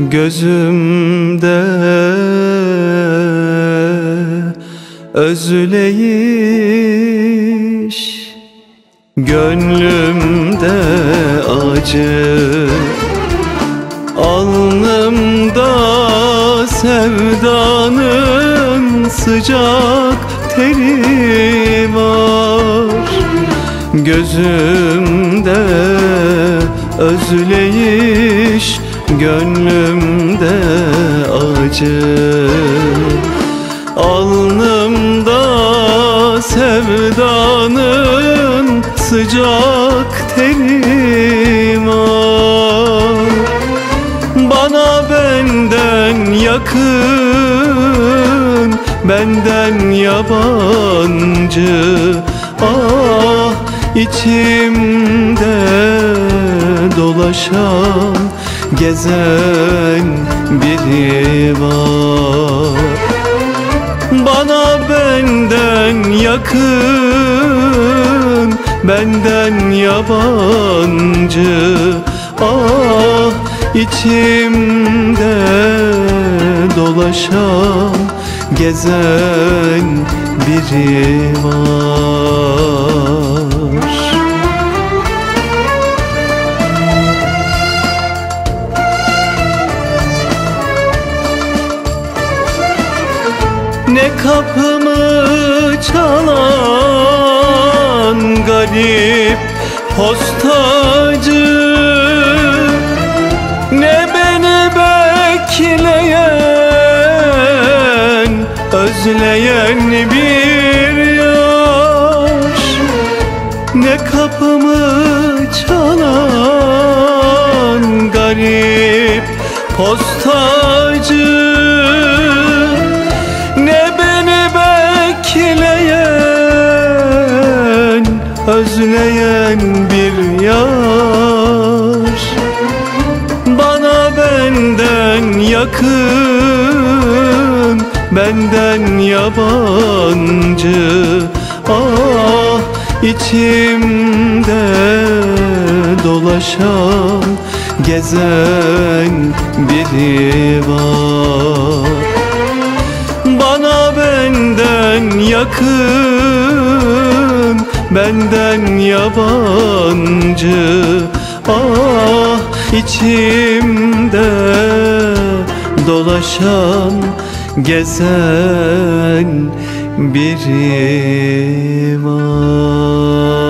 Gözümde özleyiş, gönlümde acı, alnımda sevdanın sıcak teri var. Gözümde özleyiş, gönlümde acı, alnımda sevdanın sıcak teri var. Bana benden yakın, benden yabancı, ah içimde dolaşan, gezen biri var. Bana benden yakın, benden yabancı, ah içimde dolaşan, gezen biri var. Ne kapımı çalan garip postacı, ne beni bekleyen, özleyen bir yar. Ne kapımı çalan garip postacı, ne beni bekleyen, özleyen bir yar. Bana benden yakın, benden yabancı, ah içimde dolaşan, gezen biri var. Bana benden yakın, benden yabancı, ah içimde dolaşan, gezen biri var.